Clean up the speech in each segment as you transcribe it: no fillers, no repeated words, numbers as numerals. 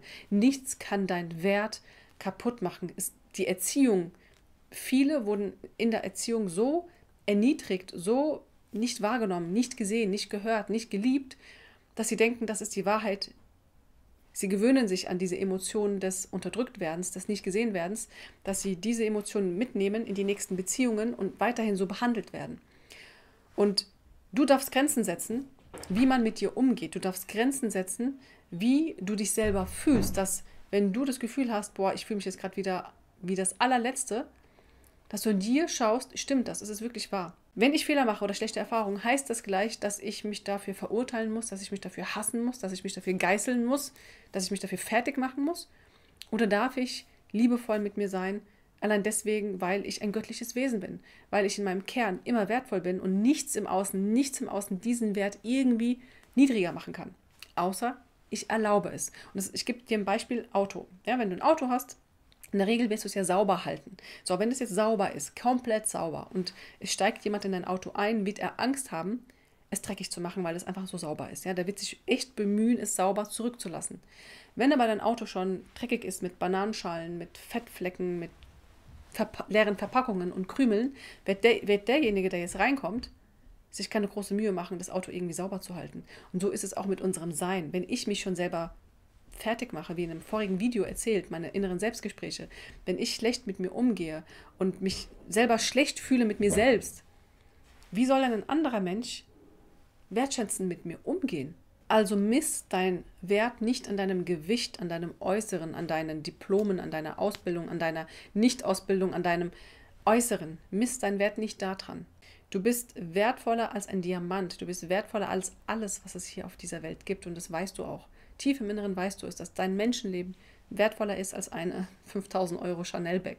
Nichts kann deinen Wert kaputt machen. Ist die Erziehung. Viele wurden in der Erziehung so erniedrigt, so nicht wahrgenommen, nicht gesehen, nicht gehört, nicht geliebt, dass sie denken, das ist die Wahrheit. Sie gewöhnen sich an diese Emotionen des Unterdrücktwerdens, des Nicht-Gesehen-Werdens, dass sie diese Emotionen mitnehmen in die nächsten Beziehungen und weiterhin so behandelt werden. Und du darfst Grenzen setzen, wie man mit dir umgeht. Du darfst Grenzen setzen, wie du dich selber fühlst. Dass, wenn du das Gefühl hast, boah, ich fühle mich jetzt gerade wieder wie das allerletzte, dass du in dir schaust, stimmt das, ist es wirklich wahr? Wenn ich Fehler mache oder schlechte Erfahrungen, heißt das gleich, dass ich mich dafür verurteilen muss, dass ich mich dafür hassen muss, dass ich mich dafür geißeln muss, dass ich mich dafür fertig machen muss? Oder darf ich liebevoll mit mir sein, allein deswegen, weil ich ein göttliches Wesen bin, weil ich in meinem Kern immer wertvoll bin und nichts im Außen diesen Wert irgendwie niedriger machen kann. Außer ich erlaube es. Und ich gebe dir ein Beispiel Auto. Ja, wenn du ein Auto hast, in der Regel wirst du es ja sauber halten. So, wenn es jetzt sauber ist, komplett sauber und es steigt jemand in dein Auto ein, wird er Angst haben, es dreckig zu machen, weil es einfach so sauber ist. Ja, der wird sich echt bemühen, es sauber zurückzulassen. Wenn aber dein Auto schon dreckig ist mit Bananenschalen, mit Fettflecken, mit leeren Verpackungen und Krümeln, wird derjenige, der jetzt reinkommt, sich keine große Mühe machen, das Auto irgendwie sauber zu halten. Und so ist es auch mit unserem Sein. Wenn ich mich schon selber fertig mache, wie in einem vorigen Video erzählt, meine inneren Selbstgespräche, wenn ich schlecht mit mir umgehe und mich selber schlecht fühle mit mir selbst, wie soll ein anderer Mensch wertschätzend mit mir umgehen? Also misst dein Wert nicht an deinem Gewicht, an deinem Äußeren, an deinen Diplomen, an deiner Ausbildung, an deiner Nichtausbildung, an deinem Äußeren. Misst deinen Wert nicht daran. Du bist wertvoller als ein Diamant. Du bist wertvoller als alles, was es hier auf dieser Welt gibt. Und das weißt du auch. Tief im Inneren weißt du es, dass dein Menschenleben wertvoller ist als eine 5.000 Euro Chanel-Bag.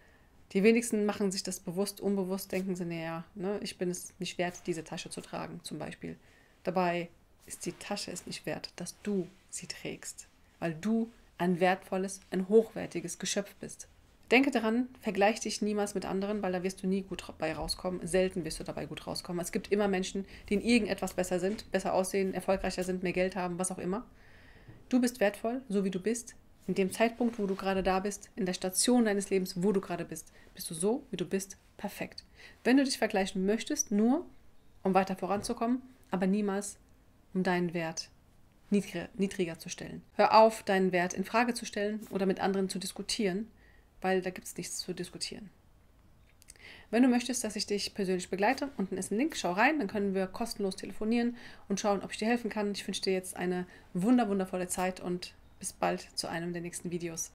Die wenigsten machen sich das bewusst, unbewusst denken sie, naja, ne, ich bin es nicht wert, diese Tasche zu tragen, zum Beispiel. Dabei ist die Tasche es nicht wert, dass du sie trägst, weil du ein wertvolles, ein hochwertiges Geschöpf bist. Denke daran, vergleich dich niemals mit anderen, weil da wirst du nie gut dabei rauskommen. Selten wirst du dabei gut rauskommen. Es gibt immer Menschen, die in irgendetwas besser sind, besser aussehen, erfolgreicher sind, mehr Geld haben, was auch immer. Du bist wertvoll, so wie du bist. In dem Zeitpunkt, wo du gerade da bist, in der Station deines Lebens, wo du gerade bist, bist du so, wie du bist, perfekt. Wenn du dich vergleichen möchtest, nur um weiter voranzukommen, aber niemals um deinen Wert niedriger zu stellen. Hör auf, deinen Wert in Frage zu stellen oder mit anderen zu diskutieren, weil da gibt es nichts zu diskutieren. Wenn du möchtest, dass ich dich persönlich begleite, unten ist ein Link, schau rein, dann können wir kostenlos telefonieren und schauen, ob ich dir helfen kann. Ich wünsche dir jetzt eine wundervolle Zeit und bis bald zu einem der nächsten Videos.